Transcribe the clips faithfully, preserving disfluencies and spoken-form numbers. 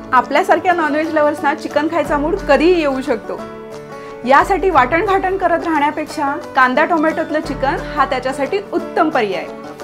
आपल्यासारख्या नॉनव्हेज लवर्सना चिकन खायचा मूड कधीही येऊ शकतो। यासाठी वाटण घाटण करत राहण्यापेक्षा कांदा टोमॅटोतलं चिकन हा त्याच्यासाठी उत्तम पर्याय,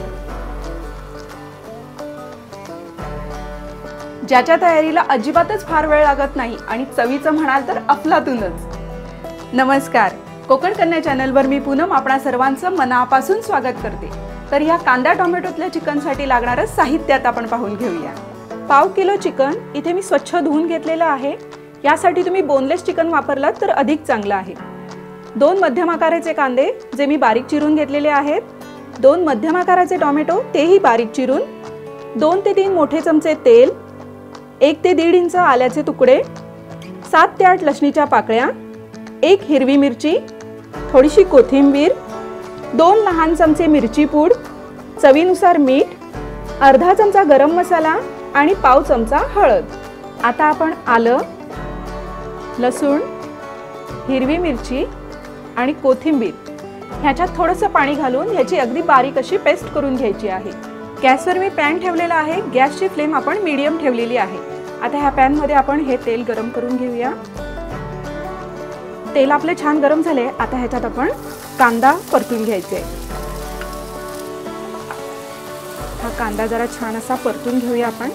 ज्याच्या तयारीला अजिबातच फार वेळ लागत नाही आणि चवीचं म्हणाल तर अफलातूनच। नमस्कार, कोकण कन्या चॅनलवर मी पूनम आपणा सर्वांचं मनापासून स्वागत करते। तर या कांदा टोमॅटोतल्या चिकनसाठी लागणारं साहित्य आता आपण पाहून घेऊया। पाव किलो चिकन इथे मी स्वच्छ धुवून घेतलेलं आहे। यासाठी तुम्ही बोनलेस चिकन वापरलात तर अधिक चांगलं आहे। दोन मध्यम आकाराचे कांदे जे मी बारीक चिरून घेतलेले आहेत, दोन मध्यम आकाराचे टोमॅटो तेही बारीक चिरून, दोन ते तीन मोठे चमचे तेल, एक ते दीड इंच आल्याचे तुकडे, सात ते आठ लसणीच्या पाकळ्या, एक हिरवी मिरची, थोडीशी कोथिंबीर, दोन लहान चमचे मिरची पूड, चवीनुसार मीठ, अर्धा चमचा गरम मसाला आणि पाव चमचा हळद। आता आपण आलं, लसूण, हिरवी मिरची आणि कोथिंबीर ह्याच्यात थोडंसं पाणी घालून ह्याची अगदी बारीक अशी पेस्ट करून घ्यायची आहे। गॅसवर मी पॅन ठेवलेला आहे। गॅसची फ्लेम आपण मीडियम ठेवलेली आहे। आता ह्या पॅन मध्ये आपण हे तेल गरम करून घेऊया। तेल आपले छान गरम झाले। आता ह्याच्यात आपण कांदा परतून घ्यायचे। हा कांदा जरा छान असा परतून घेऊया आपण।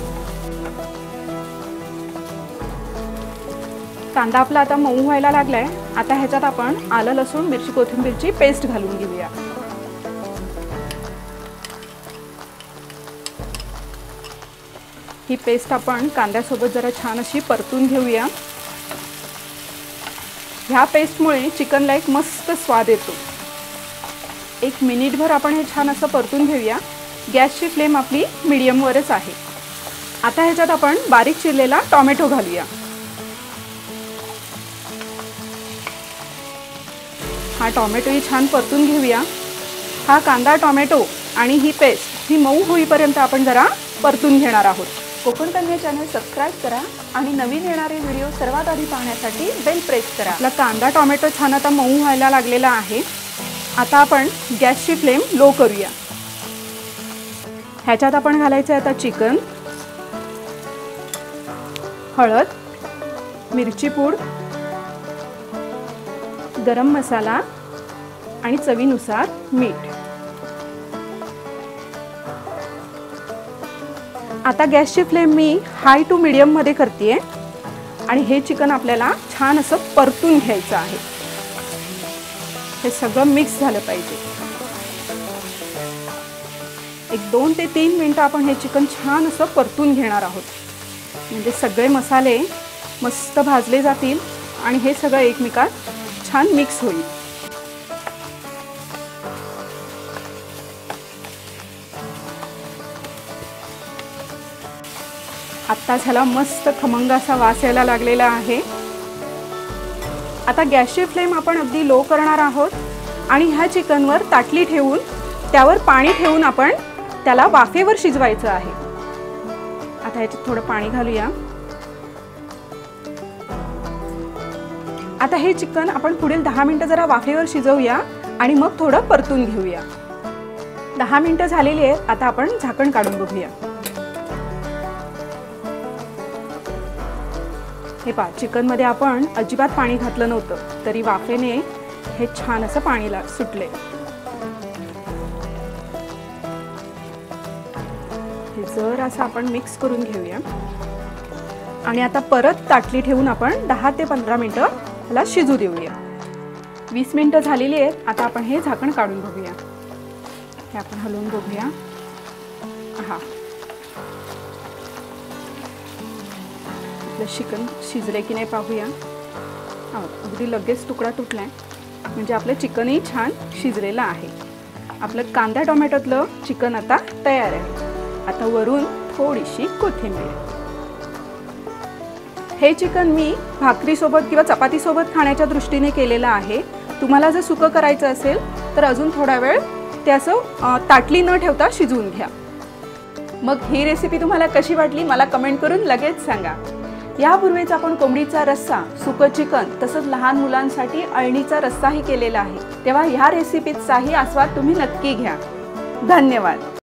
कांदा आपला आता मऊ व्हायला लागलाय। आता ह्याच्यात आपण आलं, लसूण, मिरची, कोथिंबीरची पेस्ट घालून घेऊया। ही पेस्ट आपण कांद्यासोबत जरा छान अशी परतून घेऊया। ह्या पेस्टमुळे चिकनला एक मस्त स्वाद येतो। एक मिनिटभर आपण हे छान असं परतून घेऊया। गॅसची फ्लेम आपली मीडियम वरच आहे। आता ह्याच्यात आपण बारीक चिरलेला टोमॅटो घालूया। हा टोमॅटोही छान परतून घेऊया। हा कांदा, टोमॅटो आणि ही पेस्ट ही मऊ होईपर्यंत आपण जरा परतून घेणार आहोत। कोकण कन्या चॅनल सबस्क्राइब करा आणि नवीन येणारे व्हिडिओ सर्वात आधी पाहण्यासाठी बेल प्रेस करा। आपला कांदा टोमॅटो छान आता मऊ व्हायला लागलेला आहे। आता आपण गॅसची फ्लेम लो करूया। ह्याच्यात आपण घालायचं आता चिकन, हळद, मिरची पूड, गरम मसाला आणि चवीनुसार मीठ। आता गॅसची फ्लेम मी हाय टू मीडियम मध्ये करतेय आणि हे चिकन आपल्याला छान असं परतून घ्यायचं आहे। हे सगळं मिक्स झालं पाहिजे। एक दोन ते तीन मिनिटं आपण हे चिकन छान असं परतून घेणार आहोत, म्हणजे सगळे मसाले मस्त भाजले जातील आणि हे सगळं एकमेकात छान मिक्स होईल। आता झाला मस्त खमंग असा वास यायला लागलेला आहे। आता गॅसची फ्लेम आपण अगदी लो करणार आहोत आणि ह्या चिकनवर ताटली ठेवून त्यावर पाणी ठेवून आपण त्याला वाफेवर शिजवायचं आहे। आता ह्याच्यात थोडं पाणी घालूया। आता हे चिकन आपण पुढील दहा मिनिटं जरा वाफेवर शिजवूया आणि मग थोडं परतून घेऊया। दहा मिनिटं झालेली आहेत। आता आपण झाकण काढून बघूया। हे पहा, चिकन मध्ये आपण अजिबात पाणी घातलं नव्हतं तरी वाफेने हे छान असं पाणीला सुटले। हे जर असं आपण मिक्स करून घेऊया आणि आता परत ताटली ठेवून आपण दहा ते पंधरा मिनिटं ह्याला शिजू देऊया। वीस मिनिटं झालेली आहेत। आता आपण हे झाकण काढून बघूया। हे आपण हलवून बघूया। हा, चिकन शिजले की नाही पाहूया। अगदी लगेच तुकडा तुटलाय, म्हणजे आपलं चिकनही छान शिजलेलं आहे। आपलं कांदा टोमॅटोतलं चिकन आता तयार आहे। आता वरून थोडीशी कोथिंबीर। हे चिकन मी भाकरी सोबत किंवा चपाती सोबत खाण्याच्या दृष्टीने केलेलं आहे। तुम्हाला जर सुकं करायचं असेल तर अजून थोडा वेळ ते असं ताटली न ठेवता शिजवून घ्या। मग ही रेसिपी तुम्हाला कशी वाटली मला कमेंट करून लगेच सांगा। यापूर्वीच आपण कोंबडीचा रस्सा, सुकं चिकन तसंच लहान मुलांसाठी अळणीचा रस्साही केलेला आहे, तेव्हा ह्या रेसिपीचाही आस्वाद तुम्ही नक्की घ्या। धन्यवाद।